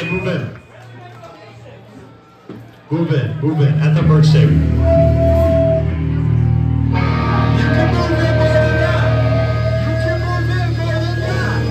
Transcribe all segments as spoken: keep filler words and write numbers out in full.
Okay, move in. Move in, move in, at the merch table. You can move in more than that. You can move in more than that.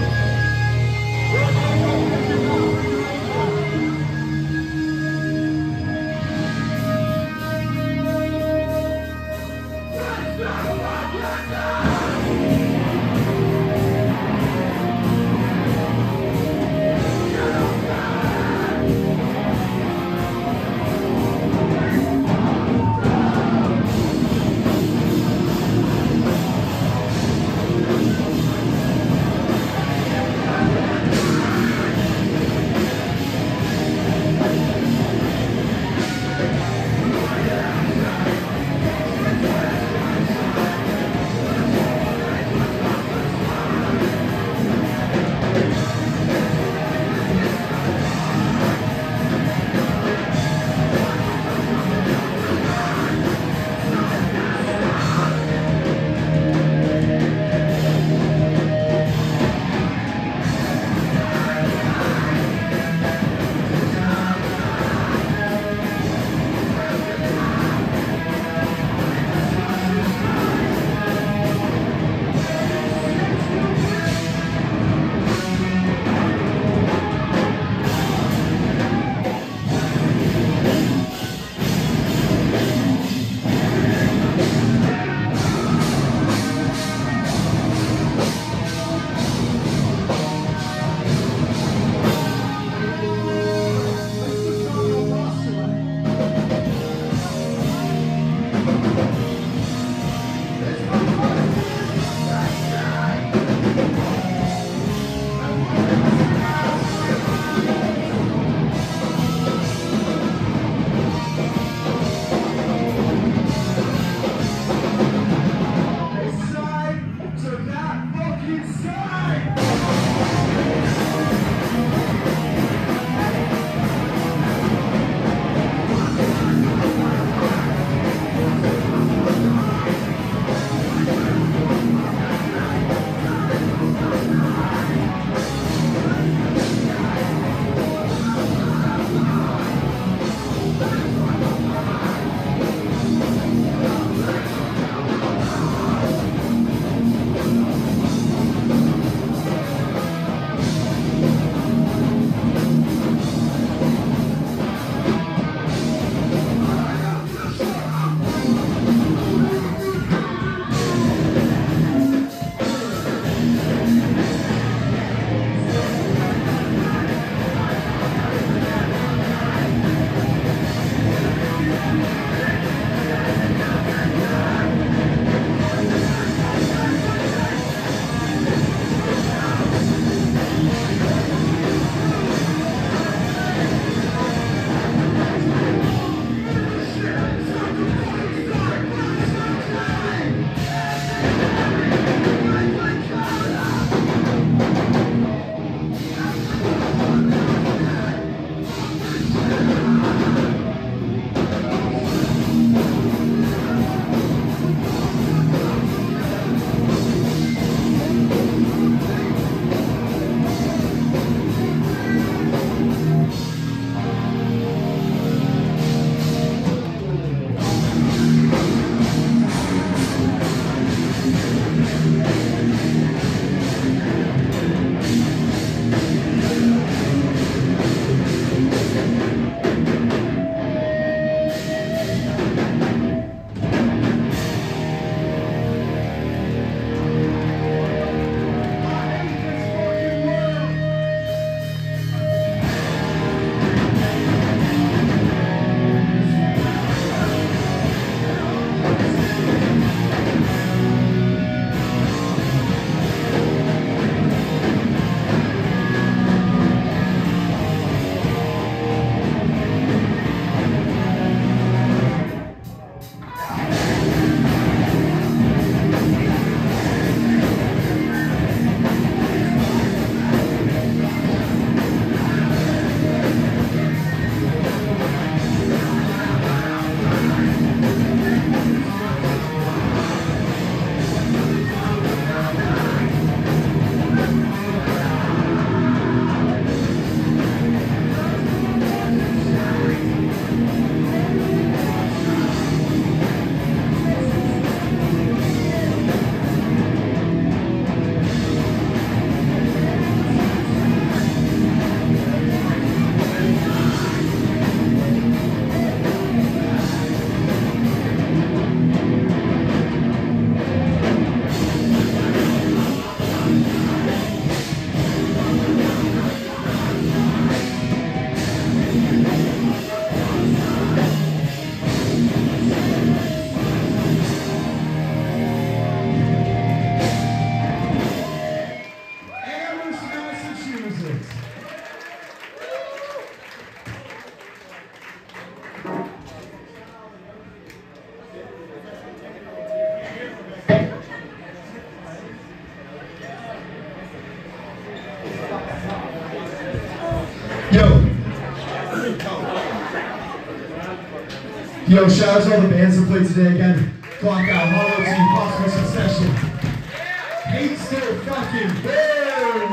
Yo, shout out to all the bands that played today again. Clock Out, Hollow Teeth, Possible Succession. Hate Still Fucking Burn!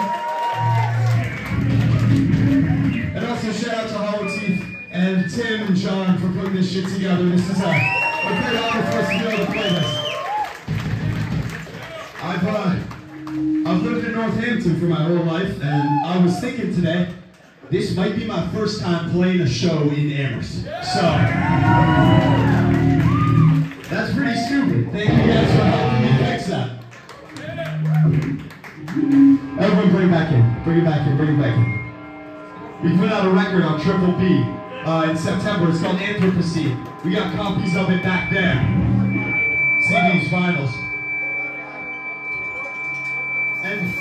And also shout out to Hollow Teeth and Tim and John for putting this shit together. This is a, a great honor for us to be able to play this. I've, uh, I've lived in Northampton for my whole life, and I was thinking today, this might be my first time playing a show in Amherst. So, that's pretty stupid. Thank you guys for helping me fix that. Everyone bring it back in. Bring it back in. Bring it back in. We put out a record on Triple B uh, in September. It's called Anthropocene. We got copies of it back there. C Ds, vinyls. And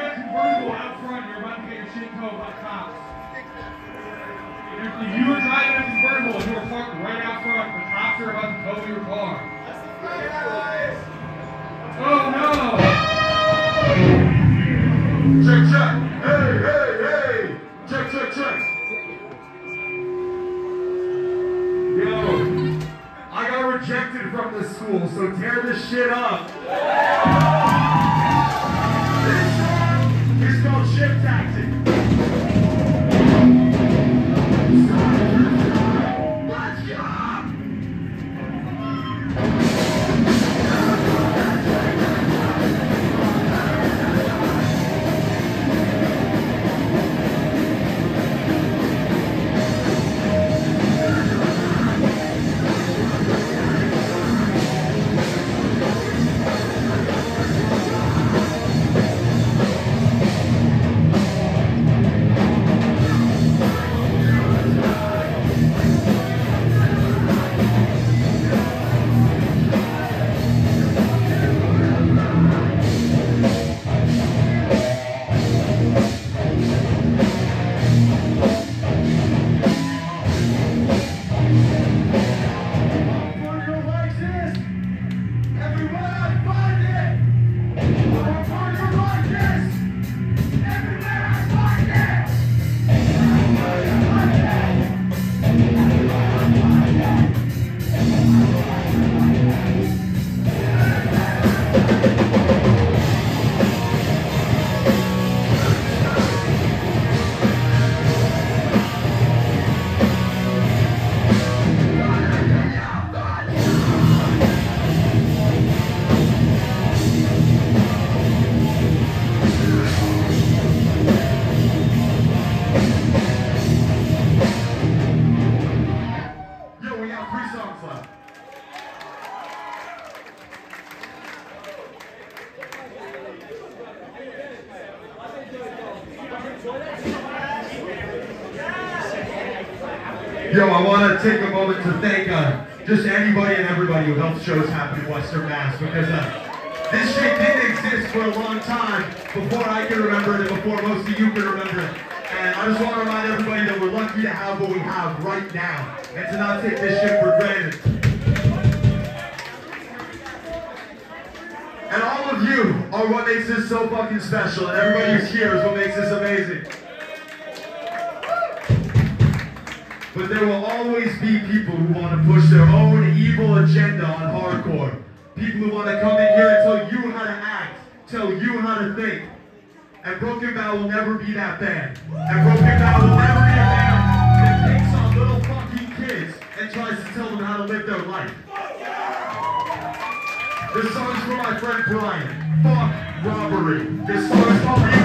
a convertible out front, you're about to get your shit towed by cops. If you were driving a convertible and you were parked right out front, the cops are about to tow your car. Oh no! Check, check! Hey, hey, hey! Check, check, check! Yo, I got rejected from this school, so tear this shit up. This song is called Ship Taxi. Let's go! Yo, I want to take a moment to thank uh, just anybody and everybody who helped shows happen in Western Mass, because uh, this shit didn't exist for a long time before I can remember it and before most of you can remember it. And I just want to remind everybody that we're lucky to have what we have right now and to not take this shit for granted. And all of you are what makes this so fucking special, and everybody who's here is what makes this amazing. But there will always be people who want to push their own evil agenda on hardcore. People who want to come in here and tell you how to act, tell you how to think. And Broken Bow will never be that band. And Broken Bow will never be a band that takes on little fucking kids and tries to tell them how to live their life. This song is for my friend Brian. Fuck robbery. This song is called